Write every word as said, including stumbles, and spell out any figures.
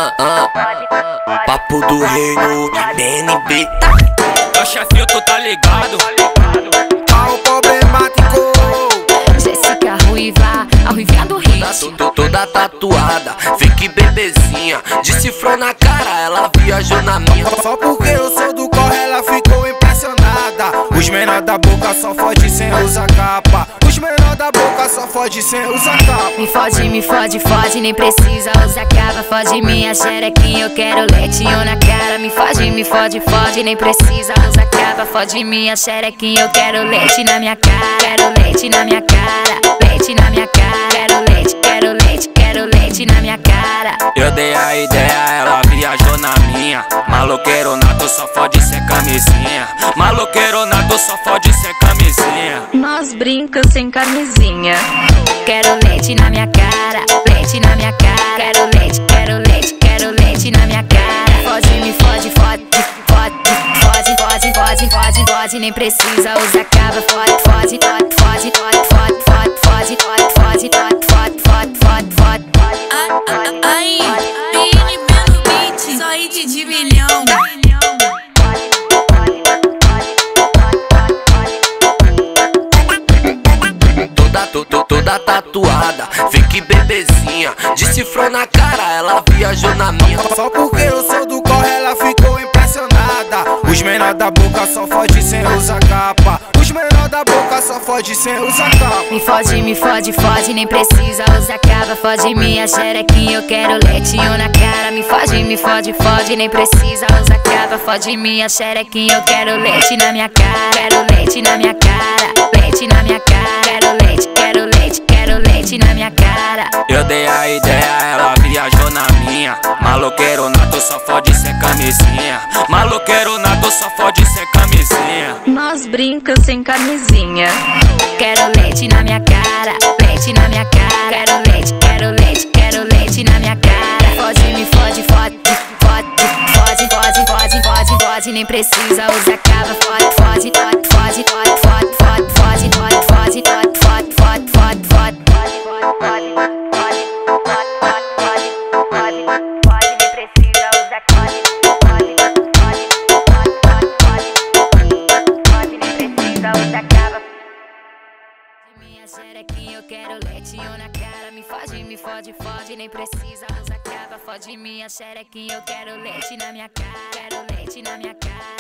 ah, ah. Papo do reino, B N B. Meu chefinho, tu tá ligado? Ao problemático. Jéssica Ruiva, a Ruivinha do hit. Toda tatuada, fique bebezinha. Decifrou na cara, ela viajou na minha. Só porque eu sou do corre, ela ficou impressionada. Os menor da boca só fode sem usar capa. Os menor da boca só fode sem usar capa. Me fode, me fode, fode, nem precisa usar capa. Fode minha xerequinha, eu quero leitinho na cara. Me fode, me fode, fode, nem precisa usar capa. Fode minha xerequinha, eu quero leite na minha cara. Quero leite na minha cara, leite na minha cara. Quero leite, quero leite, quero leite na minha cara. Eu dei a ideia, ela viajou na minha. Maloqueiro nato só fode sem camisinha. Maloqueiro nato só fode sem camisinha. Nós brinca sem camisinha. Quero leite na minha cara, leite na minha cara. Quero leite, quero leite, quero leite na minha cara. Fode, me fode, fode, fode, fode, fode, fode, fode, fode. Nem precisa usar capa. Fode, fode, fode, fode, fode, fode, fode, fode, fode, fode, fode, fode, fode, fode, fode. Aí, B N B no beat, só hit de milhão. Toda, toda, toda tatuada, fique bebezinha. Decifrou na cara, ela viajou na minha. Só porque eu sou do corre, ela ficou impressionada. Os menor da boca só fode sem usar capa. Os menor da boca só fode sem usar capa. Me fode, me fode, fode, nem precisa usar capa. Fode minha xerequinha, eu quero leitinho na cara. Me fode, me fode, fode, nem precisa usar capa. Fode minha xerequinha, eu quero leite na minha cara. Quero leite na minha cara, leite na minha cara. Quero leite, quero leite, quero leite na minha cara. Eu dei a ideia, ela viajou na minha. Maloqueiro nato só fode sem camisinha. Maloqueiro nato só fode sem camisinha. Nós brinca sem camisinha. Quero leite na minha cara, leite na minha cara. Quero leite, quero leite, quero leite na minha cara. Fode, me fode, fode, fode, fode, fode, fode, fode, fode. Nem precisa usar capa. Fode, fode, fode, fode, fode, fode, fode, fode, fode, fode, fode, fode, fode, fode, fode, fode, xerequinha, eu quero leitinho na cara. Me fode, me fode, fode, nem precisa usar capa. Fode minha xerequinha, eu quero leite na minha cara. Quero leite na minha cara.